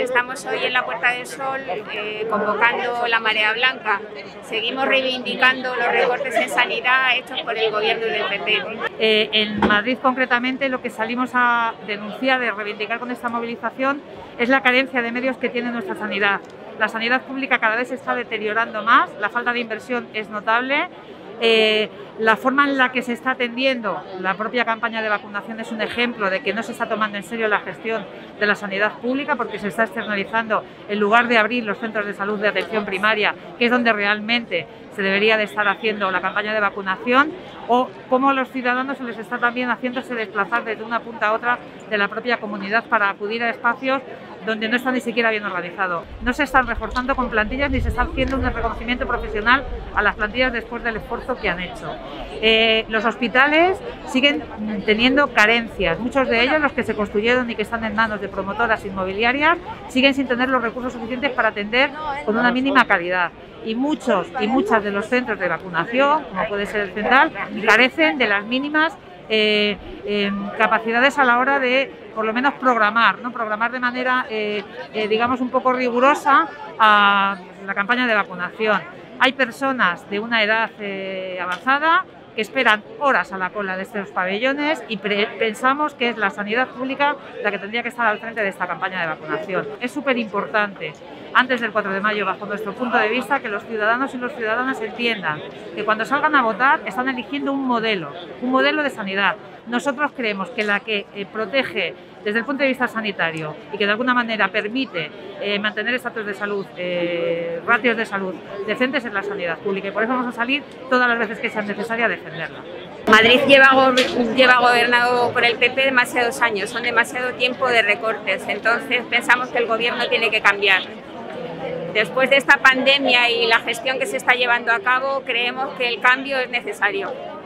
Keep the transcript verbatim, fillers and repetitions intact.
estamos hoy en la Puerta del Sol eh, convocando la Marea Blanca. Seguimos reivindicando los recortes en sanidad hechos por el gobierno del P P. Eh, en Madrid, concretamente, lo que salimos a denunciar, de reivindicar con esta movilización, es la carencia de medios que tiene nuestra sanidad. La sanidad pública cada vez se está deteriorando más, la falta de inversión es notable. Eh, la forma en la que se está atendiendo la propia campaña de vacunación es un ejemplo de que no se está tomando en serio la gestión de la sanidad pública, porque se está externalizando en lugar de abrir los centros de salud de atención primaria, que es donde realmente se debería de estar haciendo la campaña de vacunación, o cómo los ciudadanos se les está también haciéndose desplazar desde una punta a otra de la propia comunidad para acudir a espacios donde no está ni siquiera bien organizado. No se están reforzando con plantillas ni se está haciendo un reconocimiento profesional a las plantillas después del esfuerzo que han hecho. Eh, los hospitales siguen teniendo carencias, muchos de ellos, los que se construyeron y que están en manos de promotoras inmobiliarias, siguen sin tener los recursos suficientes para atender con una mínima calidad. Y muchos y muchas de los centros de vacunación, como puede ser el Central, carecen de las mínimas eh, eh, capacidades a la hora de, por lo menos, programar, ¿no? Programar de manera, eh, eh, digamos, un poco rigurosa a la campaña de vacunación. Hay personas de una edad eh, avanzada que esperan horas a la cola de estos pabellones y pensamos que es la sanidad pública la que tendría que estar al frente de esta campaña de vacunación. Es súper importante, antes del cuatro de mayo, bajo nuestro punto de vista, que los ciudadanos y las ciudadanas entiendan que cuando salgan a votar están eligiendo un modelo, un modelo de sanidad. Nosotros creemos que la que eh, protege desde el punto de vista sanitario y que de alguna manera permite eh, mantener estatus de salud, eh, ratios de salud decentes, es la sanidad pública, y por eso vamos a salir todas las veces que sea necesaria a defenderla. Madrid lleva, go lleva gobernado por el P P demasiados años, son demasiado tiempo de recortes, entonces pensamos que el gobierno tiene que cambiar. Después de esta pandemia y la gestión que se está llevando a cabo, creemos que el cambio es necesario.